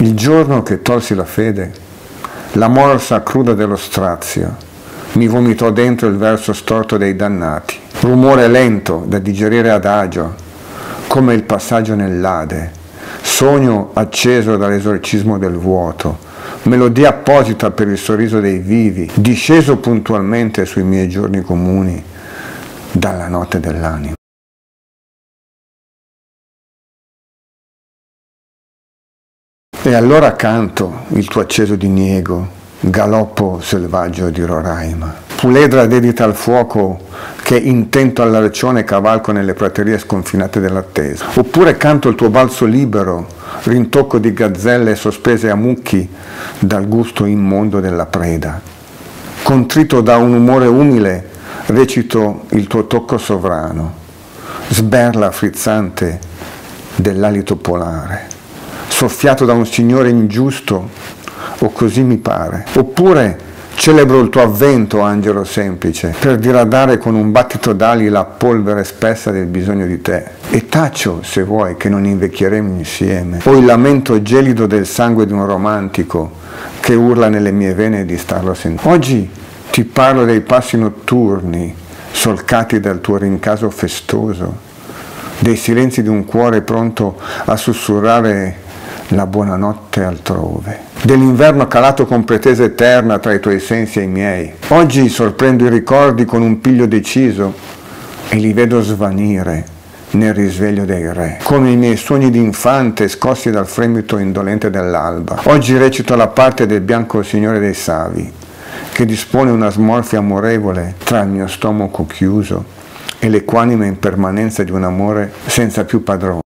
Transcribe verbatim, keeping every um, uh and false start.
Il giorno che tolsi la fede, la morsa cruda dello strazio mi vomitò dentro il verso storto dei dannati, rumore lento da digerire adagio, come il passaggio nell'Ade, sogno acceso dall'esorcismo del vuoto, melodia apposita per il sorriso dei vivi, disceso puntualmente sui miei giorni comuni dalla notte dell'anima. E allora canto il tuo acceso diniego, galoppo selvaggio di Roraima. Puledra dedita al fuoco che intento all'arcione cavalco nelle praterie sconfinate dell'attesa. Oppure canto il tuo balzo libero, rintocco di gazzelle sospese a mucchi dal gusto immondo della preda. Contrito da un umore umile, recito il tuo tocco sovrano, sberla frizzante dell'alito polare, soffiato da un signore ingiusto, o così mi pare. Oppure celebro il tuo avvento, angelo semplice, per diradare con un battito d'ali la polvere spessa del bisogno di te. E taccio, se vuoi, che non invecchieremo insieme, o il lamento gelido del sangue di un romantico che urla nelle mie vene di starlo sentendo. Oggi ti parlo dei passi notturni, solcati dal tuo rincaso festoso, dei silenzi di un cuore pronto a sussurrare la buonanotte altrove, dell'inverno calato con pretesa eterna tra i tuoi sensi e i miei. Oggi sorprendo i ricordi con un piglio deciso e li vedo svanire nel risveglio dei re, come i miei sogni d'infante scossi dal fremito indolente dell'alba. Oggi recito la parte del bianco signore dei savi, che dispone una smorfia amorevole tra il mio stomaco chiuso e l'equanime impermanenza di un amore senza più padrone.